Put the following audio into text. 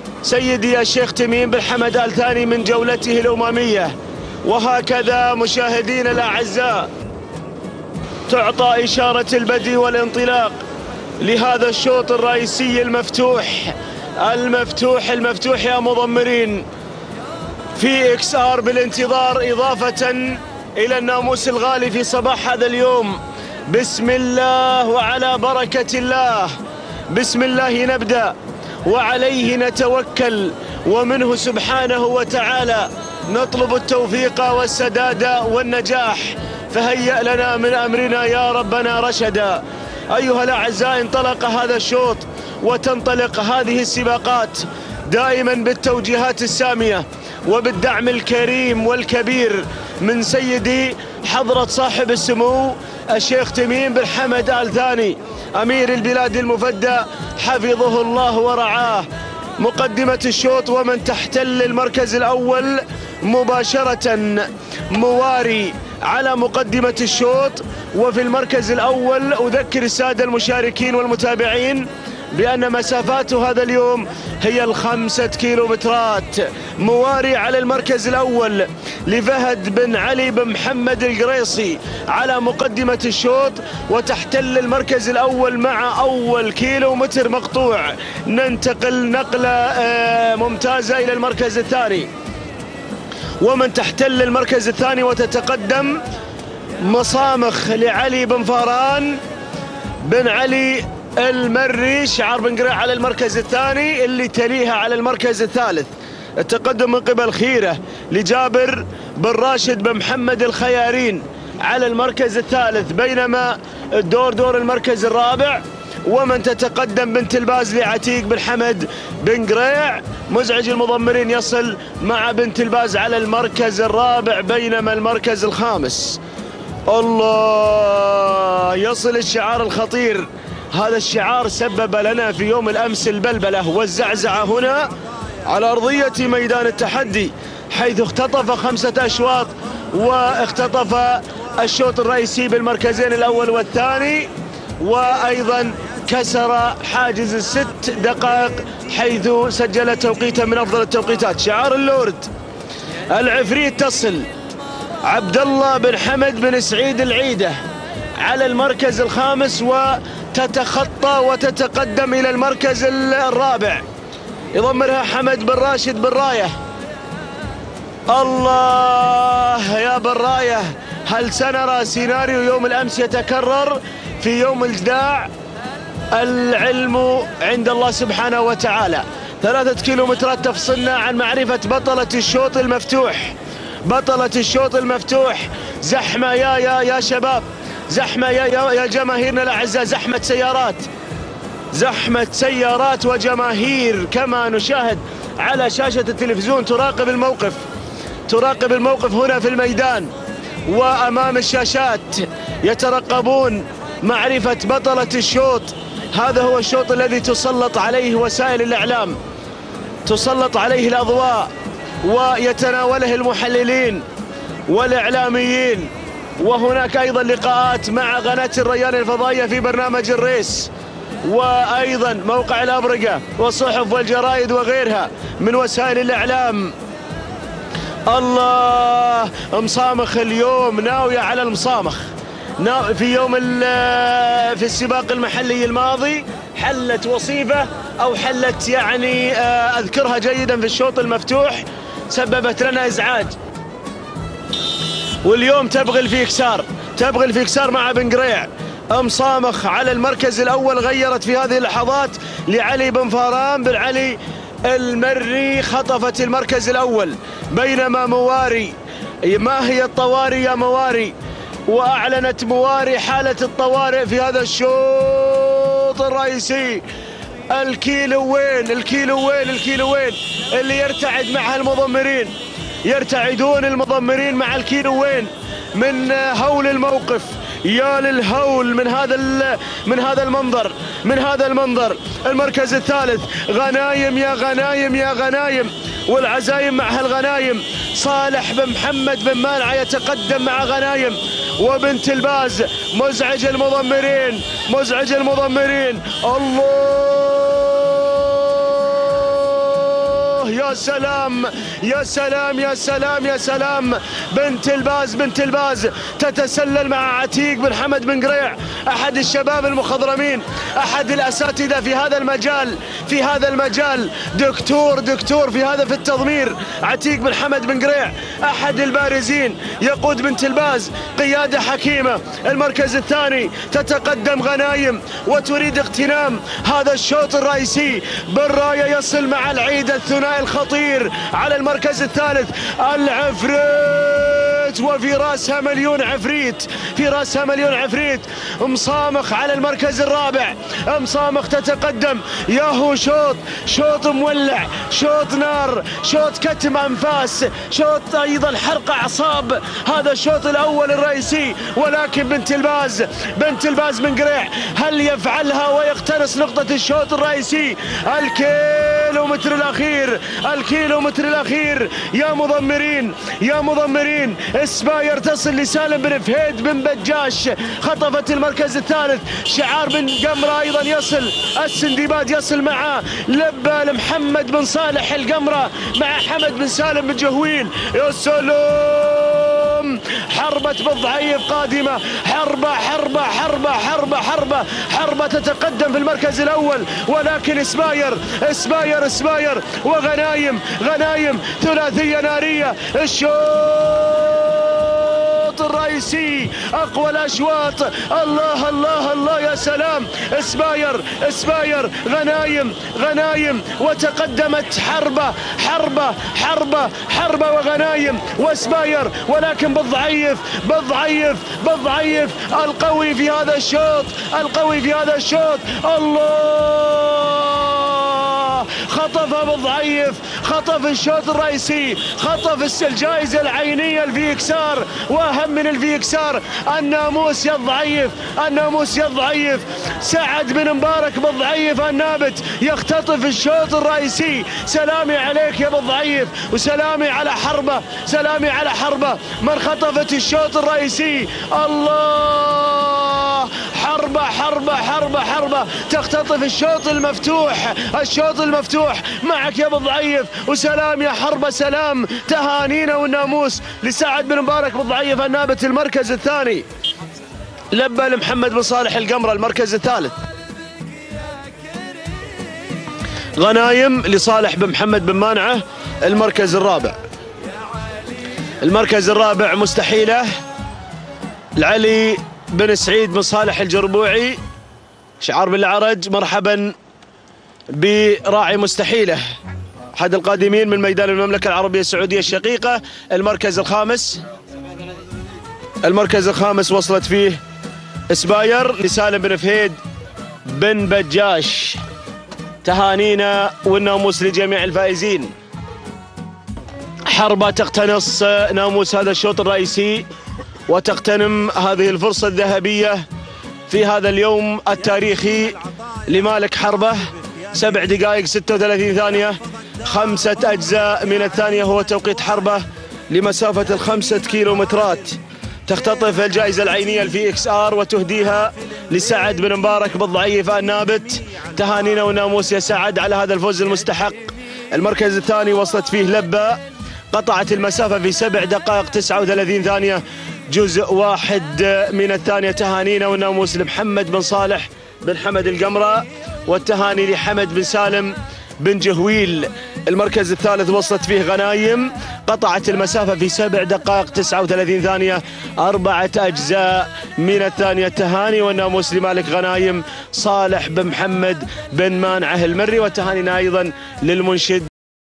سيدي الشيخ تميم بن حمد آل ثاني من جولته الأممية. وهكذا مشاهدينا الأعزاء تعطى إشارة البدء والانطلاق لهذا الشوط الرئيسي المفتوح يا مضمرين في إكس آر بالانتظار، إضافة إلى الناموس الغالي في صباح هذا اليوم. بسم الله وعلى بركة الله، بسم الله نبدأ وعليه نتوكل، ومنه سبحانه وتعالى نطلب التوفيق والسداد والنجاح، فهيأ لنا من أمرنا يا ربنا رشدا. أيها الأعزاء، انطلق هذا الشوط وتنطلق هذه السباقات دائما بالتوجيهات السامية وبالدعم الكريم والكبير من سيدي حضرة صاحب السمو الشيخ تميم بن حمد آل ثاني أمير البلاد المفدى حفظه الله ورعاه. مقدمة الشوط ومن تحتل المركز الأول مباشرة مواري على مقدمة الشوط. وفي المركز الأول أذكر السادة المشاركين والمتابعين بأن مسافات هذا اليوم هي 5 كيلومترات. مواري على المركز الأول لفهد بن علي بن محمد القريصي على مقدمة الشوط، وتحتل المركز الأول مع أول كيلومتر مقطوع. ننتقل نقلة ممتازة إلى المركز الثاني، ومن تحتل المركز الثاني وتتقدم مصامخ لعلي بن فاران بن علي المري شعار بن قريع على المركز الثاني، اللي تليها على المركز الثالث. التقدم من قبل خيرة لجابر بن راشد بن محمد الخيارين على المركز الثالث، بينما دور المركز الرابع. ومن تتقدم بنت الباز لعتيق بن حمد بن قريع. مزعج المضمرين يصل مع بنت الباز على المركز الرابع، بينما المركز الخامس الله يصل الشعار الخطير. هذا الشعار سبب لنا في يوم الأمس البلبلة والزعزعة هنا على أرضية ميدان التحدي، حيث اختطف 5 أشواط، واختطف الشوط الرئيسي بالمركزين الأول والثاني، وأيضا كسر حاجز 6 دقائق حيث سجل توقيتا من أفضل التوقيتات. شعار اللورد العفريت تصل عبد الله بن حمد بن سعيد العيدة على المركز الخامس، وتتخطى وتتقدم إلى المركز الرابع. يضمرها حمد بن راشد بن راية. الله يا بن راية، هل سنرى سيناريو يوم الأمس يتكرر في يوم الجداع؟ العلم عند الله سبحانه وتعالى. 3 كيلومترات تفصلنا عن معرفة بطلة الشوط المفتوح. بطلة الشوط المفتوح. زحمة يا شباب، زحمة يا جماهيرنا الأعزاء، زحمة سيارات وجماهير كما نشاهد على شاشة التلفزيون. تراقب الموقف هنا في الميدان وأمام الشاشات، يترقبون معرفة بطلة الشوط. هذا هو الشوط الذي تسلط عليه وسائل الإعلام، تسلط عليه الأضواء، ويتناوله المحللين والإعلاميين. وهناك أيضا لقاءات مع قناة الريان الفضائية في برنامج الريس، وأيضا موقع الأبرقة والصحف والجرائد وغيرها من وسائل الإعلام. الله، مصامخ اليوم ناوية على المصامخ. في السباق المحلي الماضي حلت وصيفة أو حلت يعني أذكرها جيدا في الشوط المفتوح، سببت لنا إزعاج، واليوم تبغي الفيكسار مع بن قريع. مصامخ على المركز الأول، غيرت في هذه اللحظات لعلي بن فاران بن علي المري، خطفت المركز الأول، بينما مواري، ما هي الطوارئ يا مواري؟ وأعلنت مواري حالة الطوارئ في هذا الشوط الرئيسي. الكيلوين اللي يرتعد معها المضمرين، يرتعدون المضمرين مع الكيلوين من هول الموقف. يا للهول من هذا المنظر. المركز الثالث غنايم يا غنايم، والعزايم معها الغنايم. صالح بن محمد بن مانع يتقدم مع غنايم، وبنت الباز مزعج المضمرين. الله يا سلام يا سلام يا سلام يا سلام. بنت الباز تتسلل مع عتيق بن حمد بن قريع، أحد الشباب المخضرمين، أحد الأساتذة في هذا المجال، دكتور في التضمير. عتيق بن حمد بن قريع أحد البارزين، يقود بنت الباز قيادة حكيمة. المركز الثاني تتقدم غنايم وتريد اغتنام هذا الشوط الرئيسي بالراية، يصل مع العيد الثنائي الخطير على المركز الثالث العفريت، وفي راسها مليون عفريت مصامخ على المركز الرابع. مصامخ تتقدم، ياهو شوط مولع، شوط نار، شوط كتم انفاس، شوط ايضا حرق اعصاب. هذا الشوط الاول الرئيسي، ولكن بنت الباز من قريع هل يفعلها ويقتنص نقطة الشوط الرئيسي؟ الكيلومتر الاخير يا مضمرين. اسباير تصل لسالم بن فهيد بن بجاش، خطفت المركز الثالث. شعار بن قمرة ايضا يصل، السندباد يصل مع لبى لمحمد بن صالح القمرة مع حمد بن سالم بن جهويل. يا سلام، حربة بالضعيف قادمة، حربة تتقدم في المركز الأول، ولكن اسباير وغنايم ثلاثية نارية. الشوط الرئيسي أقوى الأشواط. الله يا سلام. اسباير غنايم وتقدمت حربة وغنايم واسباير، ولكن بالضعيف القوي في هذا الشوط. الله، خطف بالضعيف، خطف الشوط الرئيسي، خطف الجائزة العينية الفيكسار، واهم من الفيكسار الناموس يضعيف. سعد بن مبارك بالضعيف النابت يختطف الشوط الرئيسي. سلامي عليك يا بالضعيف، وسلامي على حربة من خطفت الشوط الرئيسي. الله، حربة تختطف الشوط المفتوح. معك يا بالضعيف، وسلام يا حربة، سلام. تهانينا والناموس لسعد بن مبارك بالضعيف النابت. المركز الثاني لبى لمحمد بن صالح القمرة. المركز الثالث غنايم لصالح بن محمد بن مانعة. المركز الرابع مستحيلة العلي بن سعيد بن صالح الجربوعي. شعار بالعرج، مرحبا براعي مستحيلة، أحد القادمين من ميدان المملكة العربية السعودية الشقيقة. المركز الخامس وصلت فيه اسباير لسالم بن فهيد بن بجاش. تهانينا والناموس لجميع الفائزين. حربة تقتنص ناموس هذا الشوط الرئيسي وتغتنم هذه الفرصة الذهبية في هذا اليوم التاريخي لمالك حربة. 7 دقائق 36 ثانية، 5 أجزاء من الثانية هو توقيت حربة لمسافة 5 كيلومترات. تختطف الجائزة العينية الفي اكس ار وتهديها لسعد بن مبارك بالضعيف النابت. تهانينا وناموس يا سعد على هذا الفوز المستحق. المركز الثاني وصلت فيه لبى، قطعت المسافة في 7 دقائق 39 ثانية، جزء واحد من الثانية. تهانينا والناموس لمحمد بن صالح بن حمد القمرة، والتهاني لحمد بن سالم بن جهويل. المركز الثالث وصلت فيه غنايم، قطعت المسافة في 7 دقائق 39 ثانية، 4 أجزاء من الثانية. تهاني والناموس لمالك غنايم صالح بن محمد بن مانعة المري، وتهانينا أيضا للمنشد